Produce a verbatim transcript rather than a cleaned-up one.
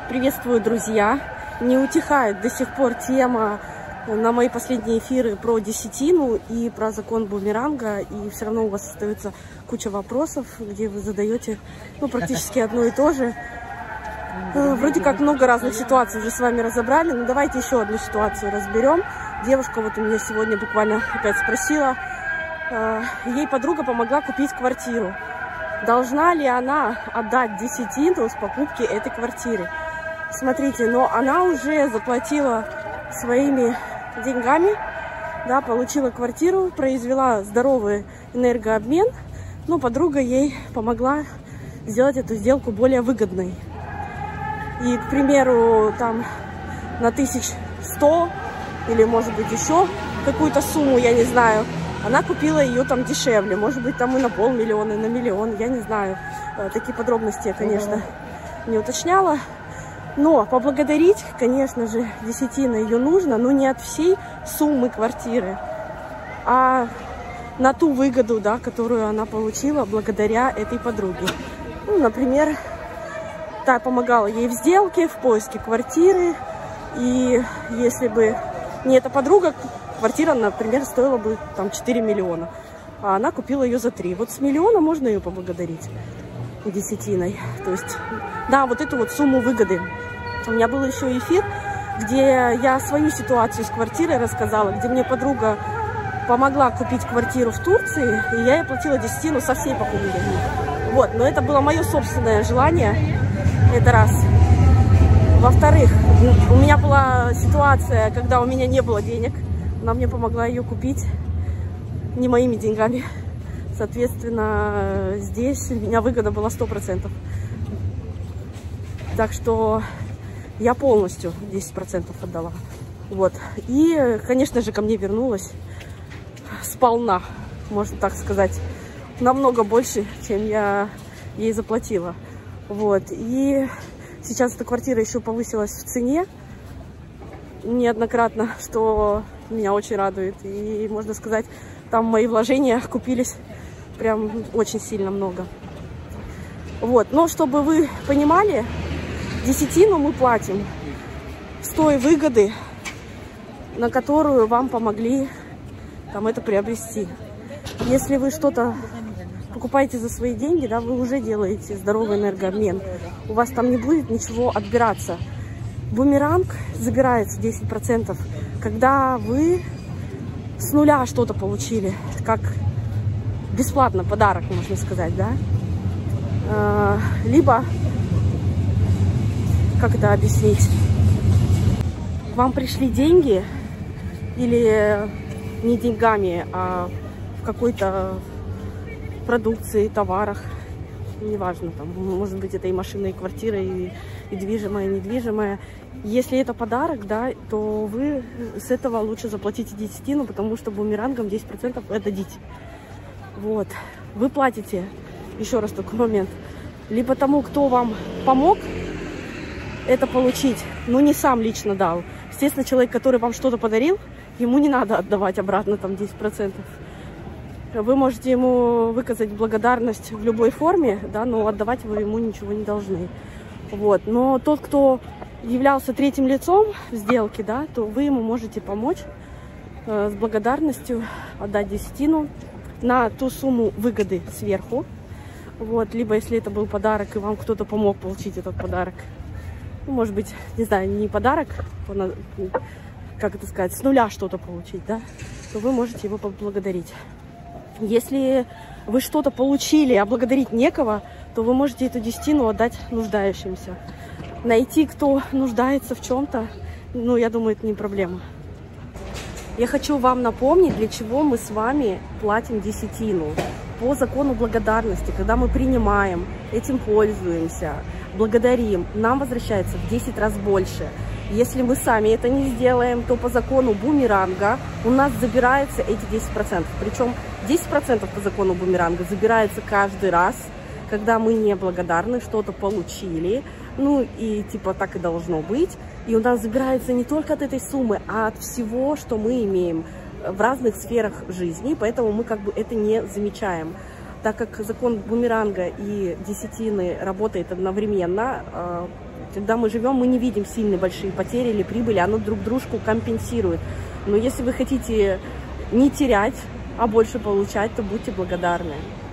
Приветствую, друзья! Не утихает до сих пор тема на мои последние эфиры про десятину и про закон бумеранга, и все равно у вас остается куча вопросов, где вы задаете ну, практически одно и то же. Вроде как много разных ситуаций уже с вами разобрали, но давайте еще одну ситуацию разберем. Девушка вот у меня сегодня буквально опять спросила, ей подруга помогла купить квартиру. Должна ли она отдать десятину с покупки этой квартиры? Смотрите, но она уже заплатила своими деньгами, да, получила квартиру, произвела здоровый энергообмен, но подруга ей помогла сделать эту сделку более выгодной. И, к примеру, там на тысяч сто или, может быть, еще какую-то сумму, я не знаю, она купила ее там дешевле, может быть, там и на полмиллиона, и на миллион, я не знаю. Такие подробности я, конечно, не уточняла. Но поблагодарить, конечно же, десятина ее нужно, но не от всей суммы квартиры, а на ту выгоду, да, которую она получила благодаря этой подруге. Ну, например, та помогала ей в сделке, в поиске квартиры, и если бы не эта подруга, квартира, например, стоила бы там четыре миллиона, а она купила ее за три. Вот с миллиона можно ее поблагодарить десятиной. То есть, да, вот эту вот сумму выгоды. У меня был еще эфир, где я свою ситуацию с квартирой рассказала, где мне подруга помогла купить квартиру в Турции, и я ей платила десятину со всей покупки. Вот, но это было мое собственное желание, это раз. Во-вторых, у меня была ситуация, когда у меня не было денег, она мне помогла ее купить не моими деньгами. Соответственно, здесь у меня выгода была сто процентов. Так что я полностью десять процентов отдала. Вот. И, конечно же, ко мне вернулась сполна, можно так сказать, намного больше, чем я ей заплатила. Вот. И сейчас эта квартира еще повысилась в цене неоднократно, что меня очень радует. И, можно сказать, там мои вложения купились прям очень сильно много. Вот. Но чтобы вы понимали, десятину мы платим с той выгоды, на которую вам помогли там это приобрести. Если вы что-то покупаете за свои деньги, да, вы уже делаете здоровый энергообмен. У вас там не будет ничего отбираться. Бумеранг забирается десять процентов, когда вы с нуля что-то получили, как бесплатно, подарок, можно сказать, да. Либо, как это объяснить, к вам пришли деньги, или не деньгами, а в какой-то продукции, товарах, неважно, там, может быть, это и машина, и квартира, и, и движимое, и недвижимое. Если это подарок, да, то вы с этого лучше заплатите десятину, потому что бумерангом десять процентов отдадите. Вот. Вы платите, еще раз такой момент, либо тому, кто вам помог это получить, но не сам лично дал. Естественно, человек, который вам что-то подарил, ему не надо отдавать обратно там десять процентов. Вы можете ему выказать благодарность в любой форме, да, но отдавать вы ему ничего не должны. Вот. Но тот, кто являлся третьим лицом в сделке, да, то вы ему можете помочь э, с благодарностью отдать десятину на ту сумму выгоды сверху. Вот. Либо если это был подарок, и вам кто-то помог получить этот подарок. Ну, может быть, не знаю, не подарок, как это сказать, с нуля что-то получить, да, то вы можете его поблагодарить. Если вы что-то получили, а благодарить некого, то вы можете эту десятину отдать нуждающимся. Найти, кто нуждается в чем-то, ну, я думаю, это не проблема. Я хочу вам напомнить, для чего мы с вами платим десятину. По закону благодарности, когда мы принимаем, этим пользуемся, благодарим, нам возвращается в десять раз больше. Если мы сами это не сделаем, то по закону бумеранга у нас забирается эти десять процентов. Причем десять процентов по закону бумеранга забирается каждый раз, когда мы неблагодарны, что-то получили. Ну и типа так и должно быть. И у нас забирается не только от этой суммы, а от всего, что мы имеем в разных сферах жизни. Поэтому мы как бы это не замечаем. Так как закон бумеранга и десятины работает одновременно, Когда мы живем, мы не видим сильные большие потери или прибыли, оно друг дружку компенсирует. Но если вы хотите не терять, а больше получать, то будьте благодарны.